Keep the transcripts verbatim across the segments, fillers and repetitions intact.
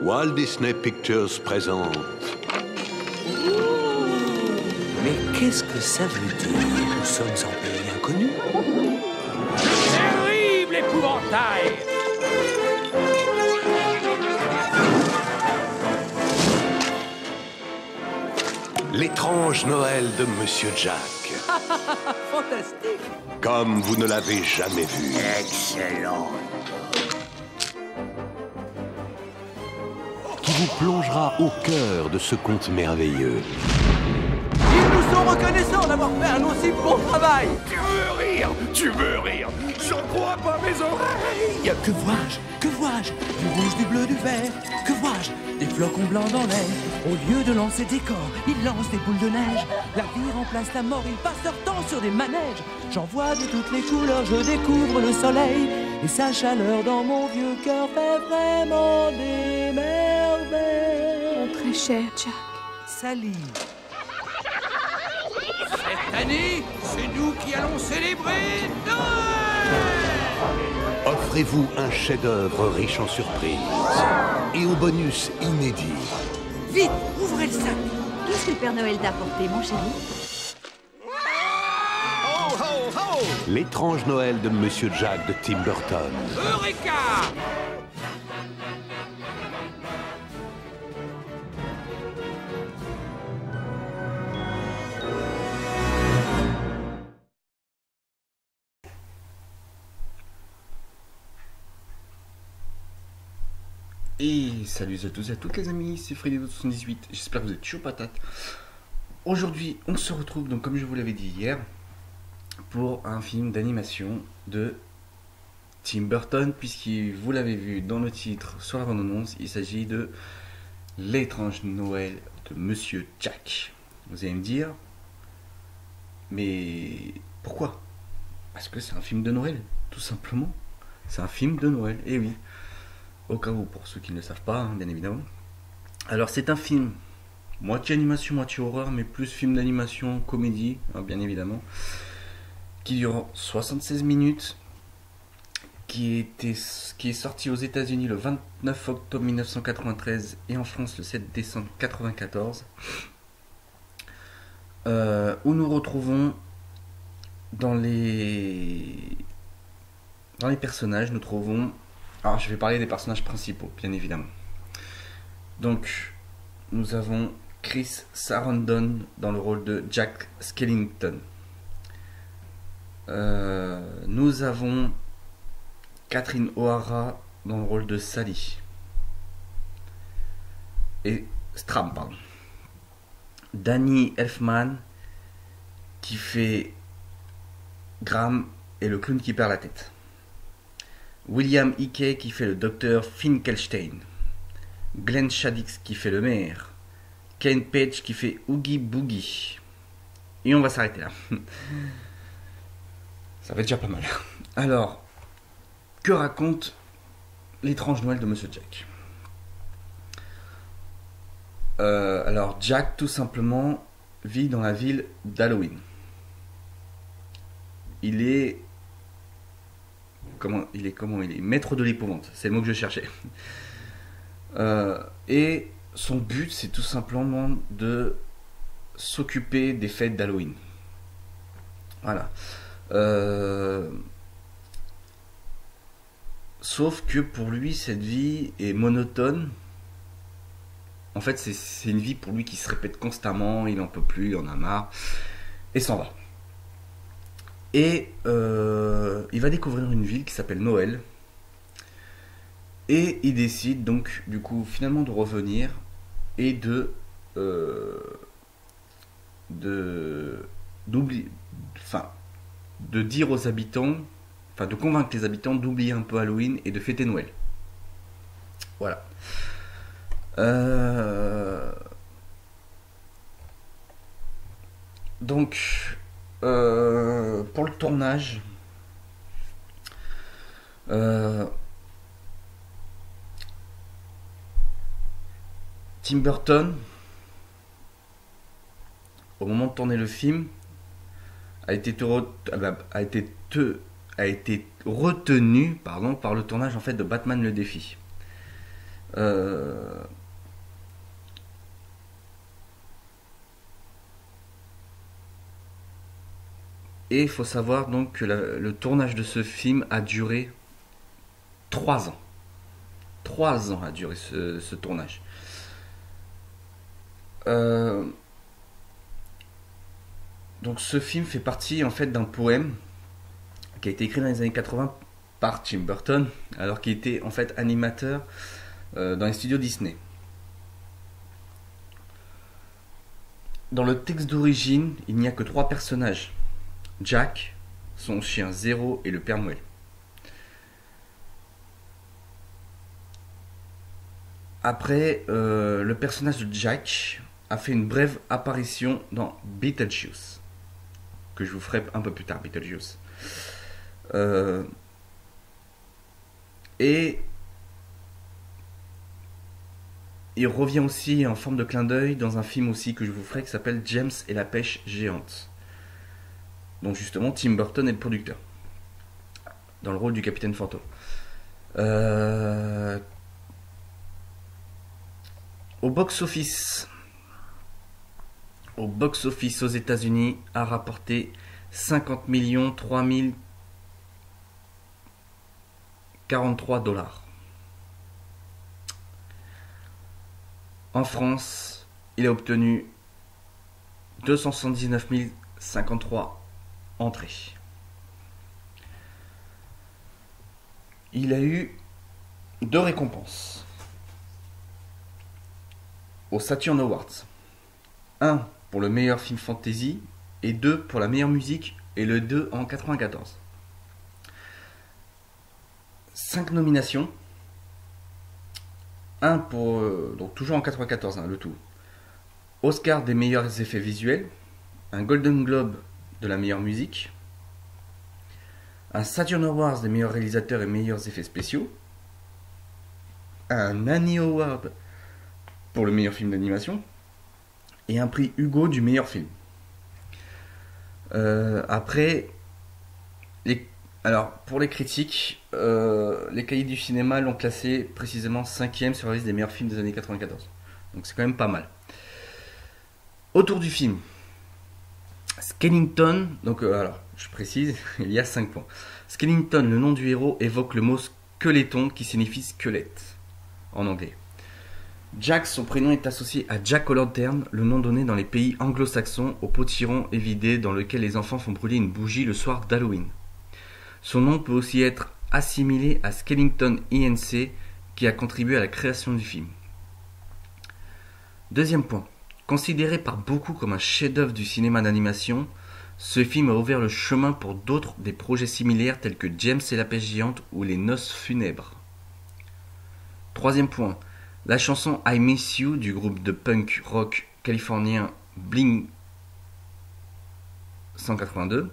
Walt Disney Pictures présente. Mais qu'est-ce que ça veut dire? Nous sommes en pays inconnu. Terrible épouvantail! L'étrange Noël de Monsieur Jack. Fantastique! Comme vous ne l'avez jamais vu. Excellent! Qui vous plongera au cœur de ce conte merveilleux. Ils nous sont reconnaissants d'avoir fait un aussi bon travail! Tu veux rire? Tu veux rire? J'en crois pas mes oreilles! Que vois-je? Que vois-je? Du rouge, du bleu, du vert. Que vois-je? Des flocons blancs dans l'air. Au lieu de lancer des corps, ils lancent des boules de neige. La vie remplace la mort, ils passent leur temps sur des manèges. J'en vois de toutes les couleurs, je découvre le soleil. Et sa chaleur dans mon vieux cœur fait vraiment des merveilles. Mon très cher Jack. Sally. Cette année, c'est nous qui allons célébrer Noël! Offrez-vous un chef-d'œuvre riche en surprises et au bonus inédit. Vite, ouvrez le sac. Qu'est-ce que le Père Noël t'a apporté, mon chéri? L'étrange Noël de Monsieur Jack de Tim Burton. Eureka! Et salut à tous et à toutes les amis, c'est Freddy soixante-dix-huit, j'espère que vous êtes chaud patate. Aujourd'hui on se retrouve, donc comme je vous l'avais dit hier, pour un film d'animation de Tim Burton, puisque vous l'avez vu dans le titre sur la bande-annonce, il s'agit de L'étrange Noël de Monsieur Jack. Vous allez me dire, mais pourquoi? Parce que c'est un film de Noël, tout simplement. C'est un film de Noël, et oui. Au cas où, pour ceux qui ne le savent pas, hein, bien évidemment. Alors, c'est un film moitié animation, moitié horreur, mais plus film d'animation, comédie, hein, bien évidemment, qui dure soixante-seize minutes, qui, était, qui est sorti aux États-Unis le vingt-neuf octobre mille neuf cent quatre-vingt-treize et en France le sept décembre mille neuf cent quatre-vingt-quatorze, euh, où nous retrouvons dans les, dans les personnages, nous trouvons. Alors, je vais parler des personnages principaux, bien évidemment. Donc, nous avons Chris Sarandon dans le rôle de Jack Skellington. Euh, nous avons Catherine O'Hara dans le rôle de Sally. Et Stram, pardon. Danny Elfman qui fait Graham et le clown qui perd la tête. William Hickey qui fait le docteur Finkelstein, Glenn Shadix qui fait le maire, Ken Page qui fait Oogie Boogie. Et on va s'arrêter là. Ça va déjà pas mal. Alors, que raconte l'étrange Noël de Monsieur Jack? euh, Alors, Jack, tout simplement, vit dans la ville d'Halloween. Il est... Comment il est comment il est maître de l'épouvante, c'est le mot que je cherchais. Euh, et son but, c'est tout simplement de s'occuper des fêtes d'Halloween. Voilà. Euh, sauf que pour lui, cette vie est monotone. En fait, c'est, c'est une vie pour lui qui se répète constamment. Il n'en peut plus, il en a marre et s'en va. Et euh, il va découvrir une ville qui s'appelle Noël. Et il décide donc du coup finalement de revenir et de euh, de d'oublier, enfin de dire aux habitants, enfin de convaincre les habitants d'oublier un peu Halloween et de fêter Noël. Voilà. Euh, donc Euh, pour le tournage, euh, Tim Burton, au moment de tourner le film, a été, a été, a été retenu pardon, par le tournage en fait, de Batman le Défi. Euh... Et il faut savoir donc que la, le tournage de ce film a duré trois ans. Trois ans a duré ce, ce tournage. Euh, donc ce film fait partie en fait d'un poème qui a été écrit dans les années quatre-vingts par Tim Burton, alors qu'il était en fait animateur euh, dans les studios Disney. Dans le texte d'origine, il n'y a que trois personnages. Jack, son chien Zéro et le Père Noël. Après, euh, le personnage de Jack a fait une brève apparition dans Beetlejuice, que je vous ferai un peu plus tard, Beetlejuice. Euh, et il revient aussi en forme de clin d'œil dans un film aussi que je vous ferai qui s'appelle James et la pêche géante. Donc justement, Tim Burton est le producteur, dans le rôle du capitaine Fantôme. Euh... Au box-office, au box-office aux États-Unis, a rapporté cinquante millions trois mille quarante-trois dollars. En France, il a obtenu deux cent soixante-dix-neuf mille cinquante-trois entrées. Il a eu deux récompenses aux Saturn Awards. Un pour le meilleur film fantasy et deux pour la meilleure musique, et le deux en quatre-vingt-quatorze. Cinq nominations. Un pour... Euh, donc toujours en quatre-vingt-quatorze, hein, le tout. Oscar des meilleurs effets visuels. Un Golden Globe de la meilleure musique. Un Saturn Awards des meilleurs réalisateurs et meilleurs effets spéciaux. Un Annie Award pour le meilleur film d'animation. Et un prix Hugo du meilleur film. Euh, après, les, alors pour les critiques, euh, les cahiers du cinéma l'ont classé précisément cinquième sur la liste des meilleurs films des années quatre-vingt-quatorze. Donc c'est quand même pas mal. Autour du film, Skellington, donc euh, alors je précise, il y a cinq points. Skellington, le nom du héros, évoque le mot squeletton qui signifie squelette en anglais. Jack, son prénom est associé à Jack O'Lantern, le nom donné dans les pays anglo-saxons au potiron évidé dans lequel les enfants font brûler une bougie le soir d'Halloween. Son nom peut aussi être assimilé à Skellington Inc, qui a contribué à la création du film. Deuxième point. Considéré par beaucoup comme un chef-d'œuvre du cinéma d'animation, ce film a ouvert le chemin pour d'autres des projets similaires tels que James et la pêche géante ou Les Noces funèbres. Troisième point. La chanson I Miss You du groupe de punk rock californien Blink cent quatre-vingt-deux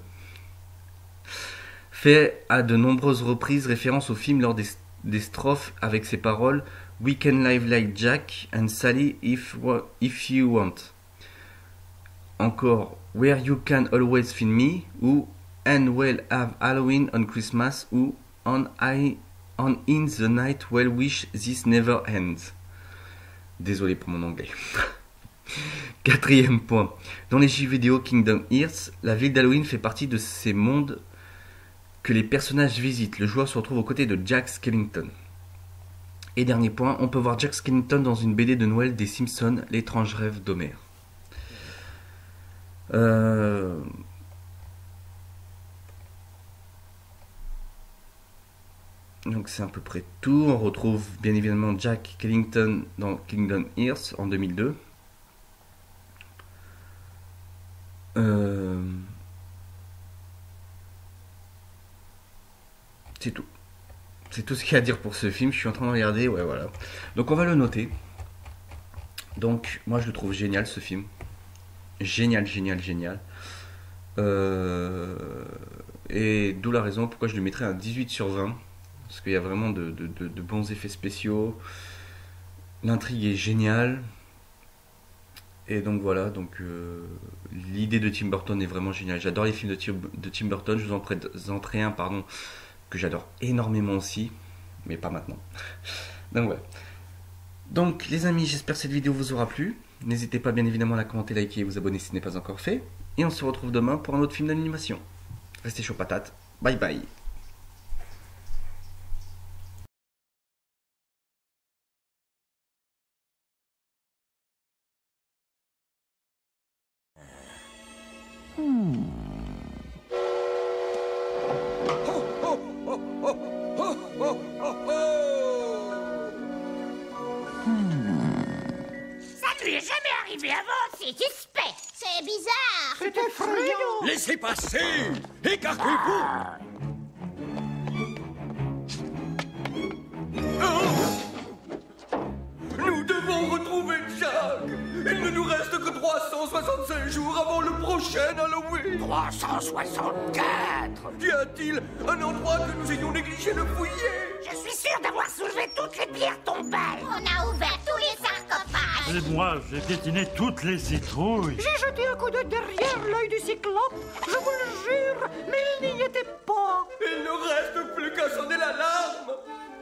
fait à de nombreuses reprises référence au film lors des, des strophes avec ces paroles We can live like Jack and Sally if, if you want. Encore Where you can always find me ou And we'll have Halloween on Christmas ou On, I, on in the night we'll wish this never ends. Désolé pour mon anglais. Quatrième point. Dans les jeux vidéo Kingdom Hearts, la ville d'Halloween fait partie de ces mondes que les personnages visitent. Le joueur se retrouve aux côtés de Jack Skellington. Et dernier point, on peut voir Jack Skellington dans une B D de Noël des Simpsons, L'étrange rêve d'Homer. Euh... Donc c'est à peu près tout. On retrouve bien évidemment Jack Skellington dans Kingdom Hearts en deux mille deux. Euh... C'est tout. C'est tout ce qu'il y a à dire pour ce film. Je suis en train de regarder. Ouais, voilà. Donc on va le noter. Donc moi je le trouve génial ce film. Génial, génial, génial. Euh... Et d'où la raison pourquoi je lui mettrais un dix-huit sur vingt. Parce qu'il y a vraiment de, de, de, de bons effets spéciaux. L'intrigue est géniale. Et donc voilà, donc euh, l'idée de Tim Burton est vraiment géniale. J'adore les films de Tim, de Tim Burton. Je vous en présenterai un, pardon, que j'adore énormément aussi. Mais pas maintenant. Donc voilà. Donc les amis, j'espère que cette vidéo vous aura plu. N'hésitez pas bien évidemment à la commenter, liker et vous abonner si ce n'est pas encore fait. Et on se retrouve demain pour un autre film d'animation. Restez chaud patate. Bye bye. Ça lui est jamais arrivé avant, c'est suspect. C'est bizarre. C'est effrayant. Laissez passer. Écartez-vous. Oh. Nous devons retrouver Jack. Il ne nous reste que trois cent soixante-cinq jours avant le prochain Halloween. trois cent soixante-quatre. Y a-t-il un endroit que nous ayons négligé de fouiller? Je suis sûr d'avoir soulevé toutes les pierres tombales. On a ouvert tous les sarcophages. Et moi, j'ai piétiné toutes les citrouilles. J'ai jeté un coup d'œil derrière l'œil du cyclope. Je vous le jure, mais il n'y était pas. Il ne reste plus qu'à sonner l'alarme.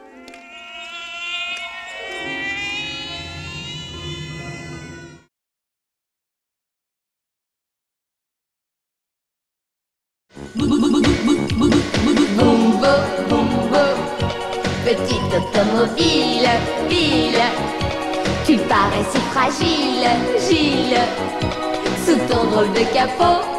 Bombo, bombo, petite automobile, ville, tu parais si fragile, Gilles, sous ton drôle de capot.